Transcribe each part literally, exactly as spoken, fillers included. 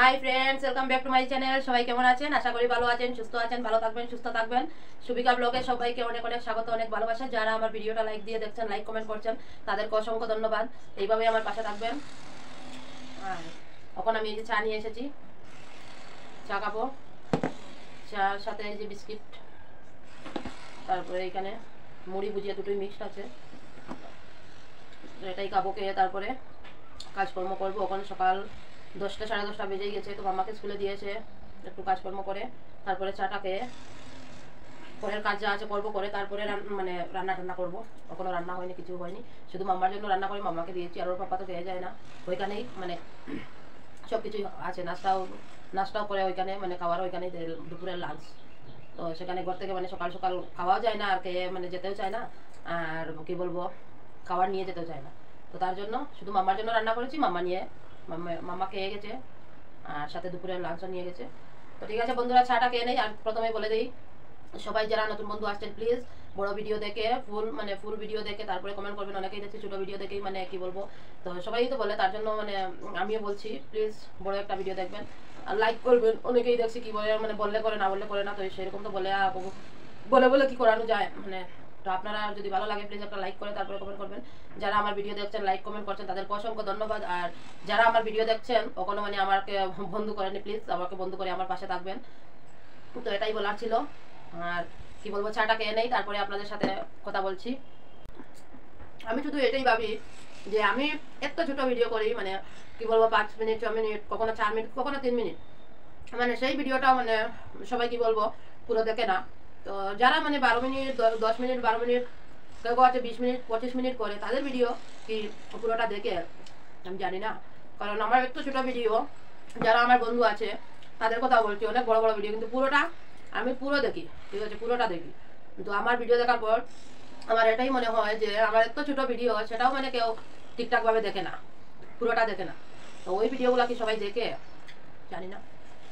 High friends, welcome back to my channel. সবাই কেমন আছেন? আশা করি ভালো আছেন, সুস্থ আছেন, ভালো থাকবেন, সুস্থ থাকবেন। সুবিকা ব্লগে সবাইকে অনেক অনেক স্বাগত, অনেক ভালোবাসা। যারা আমার ভিডিওটা লাইক দিয়ে দেখছেন, লাইক কমেন্ট করছেন, তাদেরকে অসংখ্য ধন্যবাদ। এইভাবেই আমার পাশে থাকবেন। আর এখন আমি এই যে চা নিয়ে এসেছি, চা খাবো। চার সাথে এই যে বিস্কিট, তারপরে এখানে মুড়ি ভুজিয়া দুটোই মিক্সড আছে, এটাই খাবো। খেয়ে তারপরে কাজকর্ম করবো। ওখানে সকাল দশটা সাড়ে দশটা বেজেই গেছে, তো মামাকে স্কুলে দিয়েছে। একটু কাজকর্ম করে তারপরে চাটা খেয়ে পরের কাজ যা আছে করবো, করে তারপরে মানে রান্না টান্না করবো। ওখানে রান্না হয়নি, কিছু হয়নি, শুধু মাম্মার জন্য রান্না করে মাম্মাকে দিয়েছি। আর ওর পাপা তো খেয়ে যায় না, ওইখানেই মানে সব কিছুই আছে। নাস্তাও নাস্তাও করে ওইখানে, মানে খাওয়ার ওইখানেই দুপুরের লাঞ্চ। তো সেখানে ঘর থেকে মানে সকাল সকাল খাওয়াও যায় না, আর খেয়ে মানে যেতেও চায় না, আর কি বলবো খাবার নিয়ে যেতেও চায় না। তো তার জন্য শুধু মাম্মার জন্য রান্না করেছি। মাম্মা নিয়ে মাম্মা মাম্মা খেয়ে গেছে, আর সাথে দুপুরের লাঞ্চও নিয়ে গেছে। তো ঠিক আছে বন্ধুরা, চাটা খেয়ে নেই। আর প্রথমে বলে দিই, সবাই যারা নতুন বন্ধু আসছেন প্লিজ বড় ভিডিও দেখে ফুল মানে ফুল ভিডিও দেখে তারপরে কমেন্ট করবেন। অনেকেই দেখছি ছোটো ভিডিও দেখেই মানে কি বলবো, তো সবাই তো বলে, তার জন্য মানে আমিও বলছি প্লিজ বড় একটা ভিডিও দেখবেন আর লাইক করবেন। অনেকেই দেখছি কি বলে, মানে বললে করে না বললে করে না, তো সেরকম তো বলে বলে বলে কি করানো যায় মানে। তো আপনারা যদি ভালো লাগে প্লিজ একটা লাইক করে তারপরে কমেন্ট করবেন। যারা আমার ভিডিও দেখছেন, লাইক কমেন্ট করছেন, তাদেরকে অসংখ্য ধন্যবাদ। আর যারা আমার ভিডিও দেখছেন ওখানে মানে আমাকে বন্ধু করেনি, প্লিজ আমাকে বন্ধু করে আমার পাশে থাকবেন। তো এটাই বলার ছিল। আর কি বলবো, চাটা খেয়ে নেই, তারপরে আপনাদের সাথে কথা বলছি। আমি শুধু এটাই ভাবি যে আমি এত ছোট ভিডিও করি, মানে কি বলবো পাঁচ মিনিট ছ মিনিট কখনো চার মিনিট কখনো তিন মিনিট, মানে সেই ভিডিওটা মানে সবাই কি বলবো পুরো দেখে না। তো যারা মানে বারো মিনিট দশ মিনিট বারো মিনিট কেউ আছে বিশ মিনিট পঁচিশ মিনিট করে, তাদের ভিডিও কি পুরোটা দেখে আমি জানি না। কারণ আমার একটু ছোটো ভিডিও, যারা আমার বন্ধু আছে তাদের কথা বলছি, অনেক বড় বড় ভিডিও কিন্তু পুরোটা আমি পুরো দেখি, ঠিক আছে পুরোটা দেখি। কিন্তু আমার ভিডিও দেখার পর আমার এটাই মনে হয় যে আমার এত ছোটো ভিডিও, সেটাও মানে কেউ ঠিকঠাকভাবে দেখে না, পুরোটা দেখে না। তো ওই ভিডিওগুলো কি সবাই দেখে জানি না।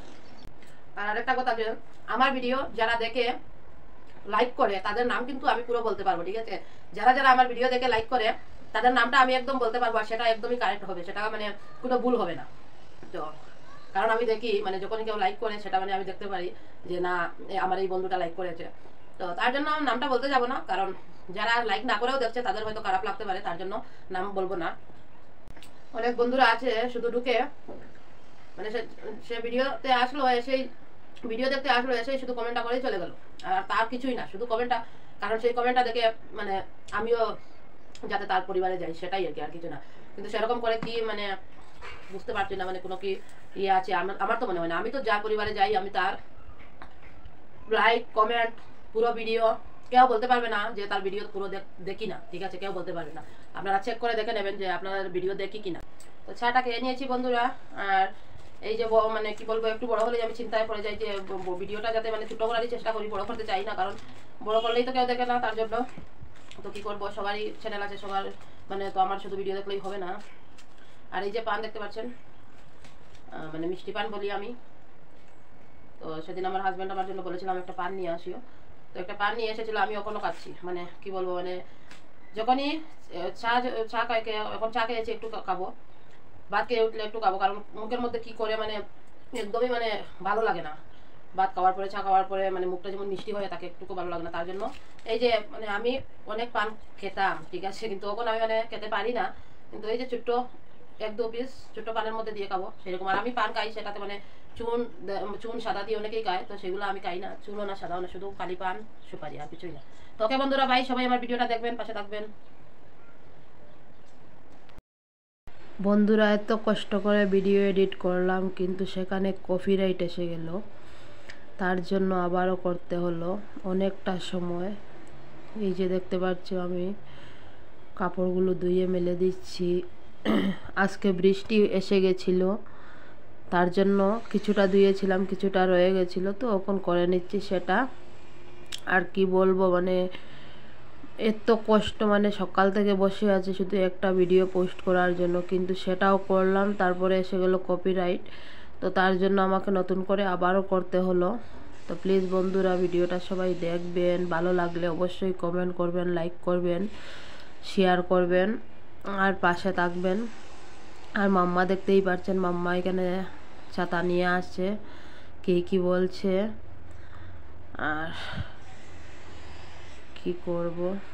আর আরেকটা কথা, যে আমার ভিডিও যারা দেখে লাইক করে তাদের নাম কিন্তু আমি পুরো বলতে পারবো, ঠিক আছে। যারা যারা আমার ভিডিও দেখে লাইক করে তাদের নামটা আমি একদম বলতে পারবো, আর সেটা একদমই কারেক্ট হবে, সেটা মানে কোনো ভুল হবে না। তো কারণ আমি দেখি মানে যখন কেউ লাইক করে সেটা মানে আমি দেখতে পারি যে না আমার এই বন্ধুটা লাইক করেছে। তো তার জন্য নামটা বলতে যাবো না, কারণ যারা লাইক না করেও দেখছে তাদের হয়তো খারাপ লাগতে পারে, তার জন্য নাম বলবো না। অনেক বন্ধুরা আছে শুধু ঢুকে মানে সে ভিডিওতে আসলো, সেই ভিডিও দেখতে আসলো, এসে শুধু কমেন্টটা করেই চলে গেল, আর তার কিছুই না, শুধু কমেন্টটা। কারণ সেই কমেন্টটা দেখে মানে আমিও যাতে তার পরিবারে যাই সেটাই আর কি, আর কিছু না। কিন্তু সেরকম করে কি মানে বুঝতে পারছি না, মানে কোনো কি ইয়ে আছে আমার আমার তো মনে হয় না। আমি তো যার পরিবারে যাই আমি তার লাইক কমেন্ট পুরো ভিডিও, কেউ বলতে পারবে না যে তার ভিডিও পুরো দেখি না, ঠিক আছে, কেউ বলতে পারবে না। আপনারা চেক করে দেখে নেবেন যে আপনার ভিডিও দেখি কিনা। তো চাটা খেয়ে নিয়েছি বন্ধুরা। আর এই যে মানে কি বলবো, একটু বড় হলে আমি চিন্তায় পড়ে যাই যে ভিডিওটা যাতে মানে ছোটো করারই চেষ্টা করি, বড় করতে চাই না, কারণ বড় করলেই তো কেউ দেখে না, তার জন্য। তো কী করবো, সবারই চ্যানেল আছে, সবার মানে তো আমার শুধু ভিডিও দেখলেই হবে না। আর এই যে পান দেখতে পাচ্ছেন, মানে মিষ্টি পান বলি আমি। তো সেদিন আমার হাজব্যান্ড আমার জন্য বলেছিলাম একটা পান নিয়ে আসিও, তো একটা পান নিয়ে এসেছিলো। আমি এখনও খাচ্ছি, মানে কি বলবো, মানে যখনই চা চা খাই, এখন চা খেয়েছি একটু খাবো, ভাত খেয়ে উঠলে একটু খাবো, কারণ মুখের মধ্যে কি করে মানে একদমই মানে ভালো লাগে না। ভাত খাওয়ার পরে চা খাওয়ার পরে মানে মুখটা যেমন মিষ্টি হয় তাকে একটুকু ভালো লাগে না, তার জন্য এই যে মানে আমি অনেক পান খেতাম, ঠিক আছে, কিন্তু এখন আমি মানে খেতে পারি না। কিন্তু এই যে ছোট্ট এক দু পিস ছোট্ট পানের মধ্যে দিয়ে খাবো সেরকম। আর আমি পান খাই সেটাতে মানে চুন চুন সাদা দিয়ে অনেকেই খায়, তো সেগুলো আমি খাই না, চুনও না সাদাও না, শুধু কালি পান সুপারি, আর কিছুই না। তো ওকে বন্ধুরা, ভাই সবাই আমার ভিডিওটা দেখবেন, পাশে থাকবেন। বন্ধুরা, এত কষ্ট করে ভিডিও এডিট করলাম কিন্তু সেখানে কপিরাইট এসে গেল, তার জন্য আবারও করতে হলো অনেকটা সময়। এই যে দেখতে পাচ্ছ আমি কাপড়গুলো ধুয়ে মেলে দিচ্ছি। আজকে বৃষ্টি এসে গেছিলো, তার জন্য কিছুটা ধুয়েছিলাম, কিছুটা রয়ে গেছিলো, তো এখন করে নিচ্ছি সেটা। আর কি বলবো, মানে এত কষ্ট, মানে সকাল থেকে বসে আছি শুধু একটা ভিডিও পোস্ট করার জন্য, কিন্তু সেটাও করলাম, তারপরে এসে গেল কপিরাইট। তো তার জন্য আমাকে নতুন করে আবারও করতে হলো। তো প্লিজ বন্ধুরা ভিডিওটা সবাই দেখবেন, ভালো লাগলে অবশ্যই কমেন্ট করবেন, লাইক করবেন, শেয়ার করবেন, আর পাশে থাকবেন। আর মাম্মা দেখতেই পাচ্ছেন, মাম্মা এখানে ছাতা নিয়ে আসছে, কে কি বলছে আর কি করব।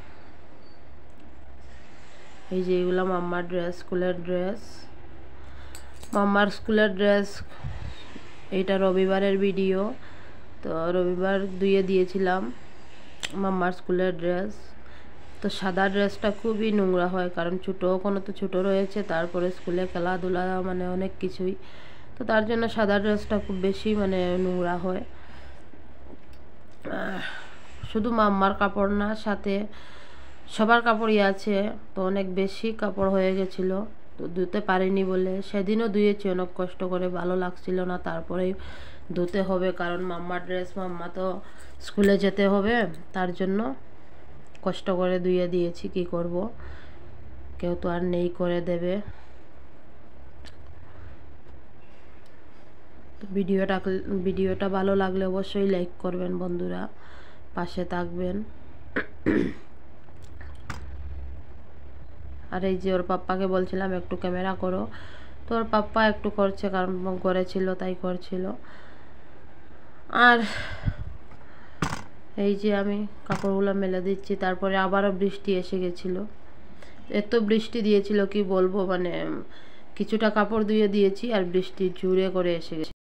এই যে এগুলো মাম্মার ড্রেস, স্কুলের ড্রেস, মাম্মার স্কুলের ড্রেস। এইটা রবিবারের ভিডিও, তো রবিবার ধুয়ে দিয়েছিলাম মাম্মার স্কুলের ড্রেস। তো সাদা ড্রেসটা খুবই নোংরা হয়, কারণ ছোটো কোনো তো ছোটো রয়েছে, তারপরে স্কুলে খেলাধুলা মানে অনেক কিছুই, তো তার জন্য সাদা ড্রেসটা খুব বেশি মানে নোংরা হয়। শুধু মাম্মার কাপড় না, সাথে সবার কাপড়ই আছে, তো অনেক বেশি কাপড় হয়ে গেছিলো, তো ধুতে পারিনি বলে সেদিনও ধুয়েছি অনেক কষ্ট করে, ভালো লাগছিল না, তারপরেই ধুতে হবে, কারণ মাম্মার ড্রেস, মাম্মা তো স্কুলে যেতে হবে, তার জন্য কষ্ট করে ধুয়ে দিয়েছি। কি করব, কেউ তো আর নেই করে দেবে। ভিডিওটা ভিডিওটা ভালো লাগলে অবশ্যই লাইক করবেন বন্ধুরা, পাশে থাকবেন। আর এই যে ওর পাপ্পাকে বলছিলাম একটু ক্যামেরা করো, তো ওর পাপ্পা একটু করছে, কারণ ঘরে ছিল তাই করছিল। আর এই যে আমি কাপড়গুলো মেলে দিচ্ছি, তারপরে আবারও বৃষ্টি এসে গেছিলো, এত বৃষ্টি দিয়েছিল কি বলবো, মানে কিছুটা কাপড় ধুয়ে দিয়েছি আর বৃষ্টি জুড়ে করে এসে গেছে।